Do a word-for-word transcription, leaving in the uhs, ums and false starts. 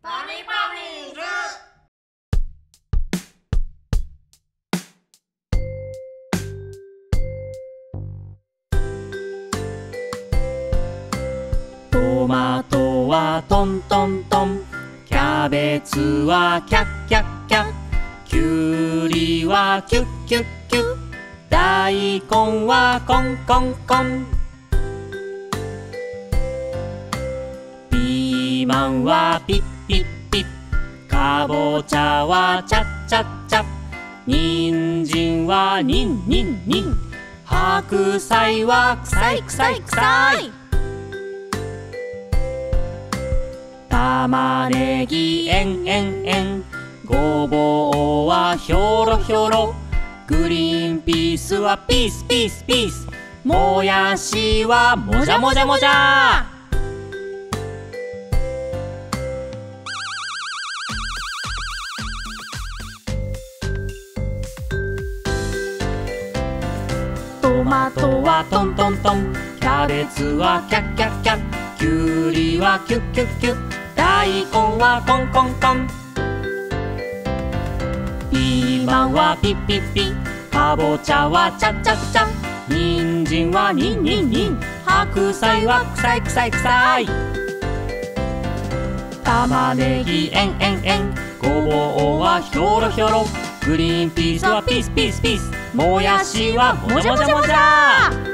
パニパニーズ。 トマトはトントントン、キャベツはキャッキャッキャッ、きゅうりはキュッキュッキュッ、大根はコンコンコン、ピーマンはピッピッピッ、かぼちゃはチャッチャッチャッ、にんじんはニンニンニン、白菜はクサイクサイクサイ、玉ねぎえんえんえん、ごぼうはひょろひょろ、グリーンピースはピースピースピース、もやしはもじゃもじゃもじゃ。トマトはトントントン、キャベツはキャッキャッキャッ、きゅうりはキュッキュッキュッ、大根はコンコンコン、ピーマンはピッピッピッ、かぼちゃはチャッチャッチャッ、にんじんはニンニンニン、白菜はクサイクサイクサイ、玉ねぎえんえんえん、ごぼうはひょろひょろ、グリーンピースはピースピースピース、もやしはもじゃもじゃもじゃ。